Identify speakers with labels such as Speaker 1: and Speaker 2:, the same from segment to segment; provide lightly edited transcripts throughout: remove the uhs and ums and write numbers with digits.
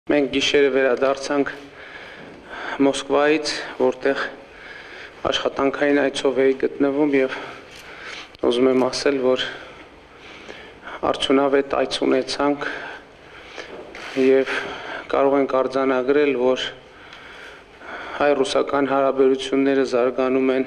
Speaker 1: Մենք գիշերը վերադարձանք Մոսկվայից, որտեղ աշխատանքային այցով էի գտնվում եւ ուզում եմ ասել, որ արդյունավետ այց ունեցանք եւ կարող ենք արձանագրել, որ հայ-ռուսական հարաբերությունները զարգանում են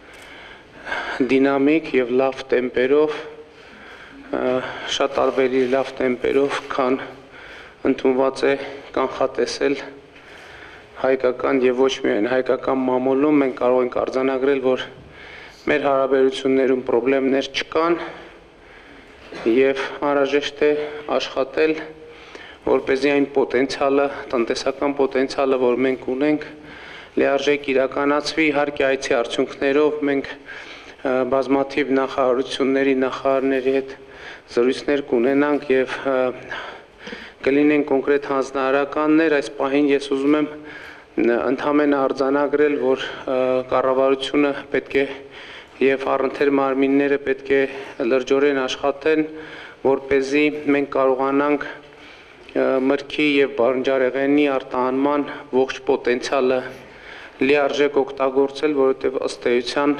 Speaker 1: դինամիկ եւ լավ տեմպերով, շատ տարբերի լավ տեմպերով, քան ընդունված է կանխատեսել հայկական եւ ոչ միայն հայկական մամուլում մենք կարող ենք արձանագրել, որ մեր հարաբերություններում խնդիրներ չկան եւ անհրաժեշտ է աշխատել, որպեսզի այն պոտենցիալը, տնտեսական պոտենցիալը, որ մենք ունենք, լիարժեք իրականացվի, իհարկե այցի արդյունքներով մենք բազմաթիվ նախարարությունների նախարարների հետ զրույցներ կունենանք եւ կլինեն կոնկրետ հանձնարարականներ, այս պահին ես ուզում եմ ընդհանրապես արձանագրել, որ կառավարությունը պետք է եւ առընթեր մարմինները պետք է լրջորեն աշխատեն, որպեսզի մենք կարողանանք մրգի եւ բանջարեղենի արտահանման ողջ պոտենցիալը լիարժեք օգտագործել, որովհետեւ ըստ էության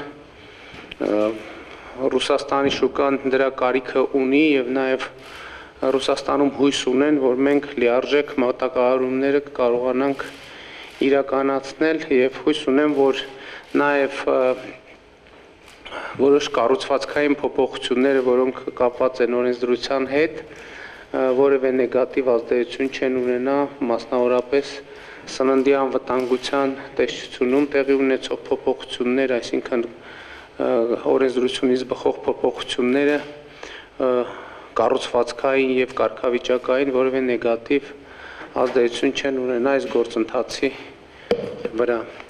Speaker 1: Ռուսաստանի շուկան դրա կարիքը ունի եւ նաեւ Ռուսաստանում հույս ունեն, որ մենք լիարժեք մատակարարումները կարողանանք իրականացնել եւ հույս ունեմ, որ նաեւ որոշ կառուցվածքային փոփոխությունները, որոնք կապված են օրենսդրության հետ, որևէ նեգատիվ ազդեցություն չեն ունենա, մասնավորապես սննդի անվտանգության տեսչությունում տեղի ունեցող փոփոխություններ, այսինքն օրենսդրությունից բխող փոփոխությունները կառուցվածքային եւ կարգավիճակային որևէ նեգատիվ ազդեցություն չեն ունենա այս գործընթացի վրա։